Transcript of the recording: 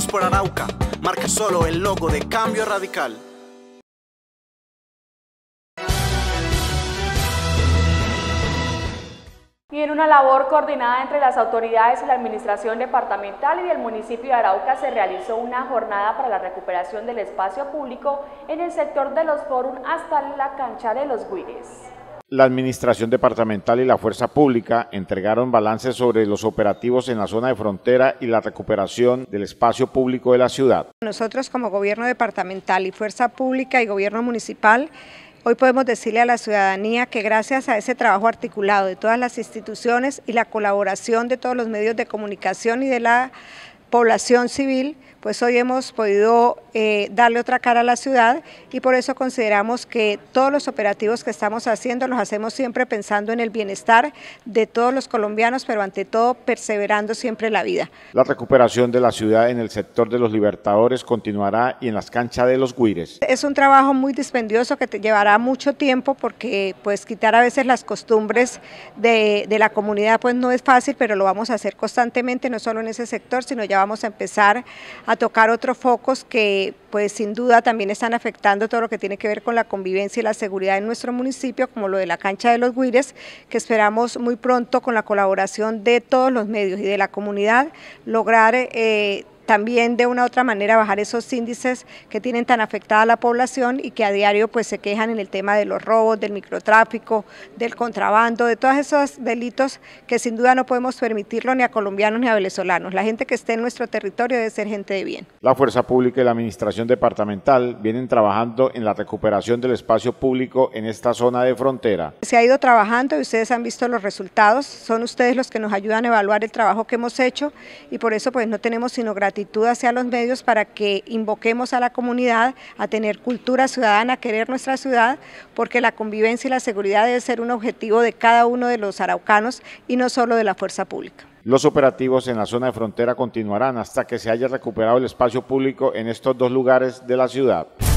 por Arauca, marca solo el logo de Cambio Radical. Y en una labor coordinada entre las autoridades y la administración departamental y del municipio de Arauca se realizó una jornada para la recuperación del espacio público en el sector de los Forum hasta la cancha de los Guires. La administración departamental y la fuerza pública entregaron balances sobre los operativos en la zona de frontera y la recuperación del espacio público de la ciudad. Nosotros como gobierno departamental y fuerza pública y gobierno municipal, hoy podemos decirle a la ciudadanía que gracias a ese trabajo articulado de todas las instituciones y la colaboración de todos los medios de comunicación y de la población civil, pues hoy hemos podido darle otra cara a la ciudad y por eso consideramos que todos los operativos que estamos haciendo los hacemos siempre pensando en el bienestar de todos los colombianos, pero ante todo perseverando siempre la vida. La recuperación de la ciudad en el sector de los Libertadores continuará y en las canchas de los Guires. Es un trabajo muy dispendioso que te llevará mucho tiempo porque pues quitar a veces las costumbres de la comunidad pues no es fácil, pero lo vamos a hacer constantemente, no solo en ese sector, sino ya vamos a empezar a tocar otros focos que pues sin duda también están afectando todo lo que tiene que ver con la convivencia y la seguridad en nuestro municipio, como lo de la cancha de los Guires, que esperamos muy pronto con la colaboración de todos los medios y de la comunidad lograr también de una u otra manera bajar esos índices que tienen tan afectada a la población y que a diario pues se quejan en el tema de los robos, del microtráfico, del contrabando, de todos esos delitos que sin duda no podemos permitirlo ni a colombianos ni a venezolanos. La gente que esté en nuestro territorio debe ser gente de bien. La fuerza pública y la administración departamental vienen trabajando en la recuperación del espacio público en esta zona de frontera. Se ha ido trabajando y ustedes han visto los resultados, son ustedes los que nos ayudan a evaluar el trabajo que hemos hecho y por eso pues no tenemos sino gratitud hacia los medios para que invoquemos a la comunidad a tener cultura ciudadana, a querer nuestra ciudad, porque la convivencia y la seguridad debe ser un objetivo de cada uno de los araucanos y no solo de la fuerza pública. Los operativos en la zona de frontera continuarán hasta que se haya recuperado el espacio público en estos dos lugares de la ciudad.